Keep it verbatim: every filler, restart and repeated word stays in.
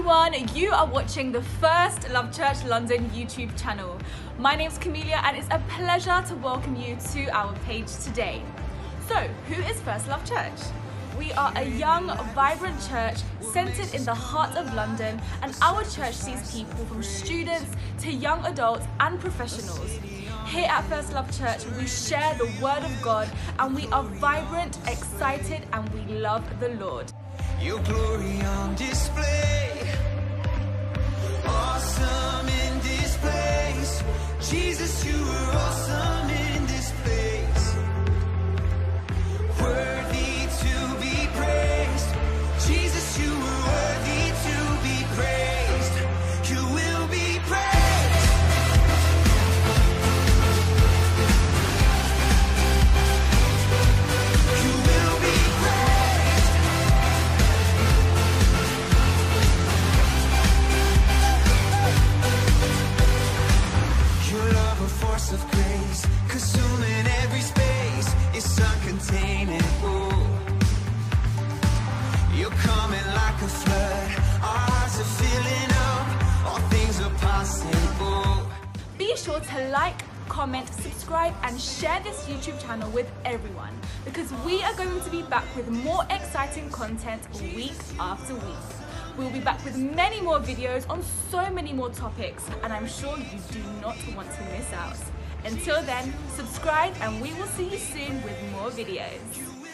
everyone, you are watching the First Love Church London YouTube channel. My name's Camelia and it's a pleasure to welcome you to our page today. So, who is First Love Church? We are a young, vibrant church centred in the heart of London, and our church sees people from students to young adults and professionals. Here at First Love Church, we share the Word of God and we are vibrant, excited, and we love the Lord. Your glory on display, awesome in this place. Jesus, you are awesome in this place. Worthy to be praised. Jesus, you are worthy to be praised. You will be praised. You will be praised. Your love, a force of grace, consuming every space. It's uncontainable. You're coming like a flood. Our hearts are filling up. All things are possible. Be sure to like, comment, subscribe and share this YouTube channel with everyone, because we are going to be back with more exciting content week after week. We'll be back with many more videos on so many more topics, and I'm sure you do not want to miss out. Until then, subscribe and we will see you soon with more videos.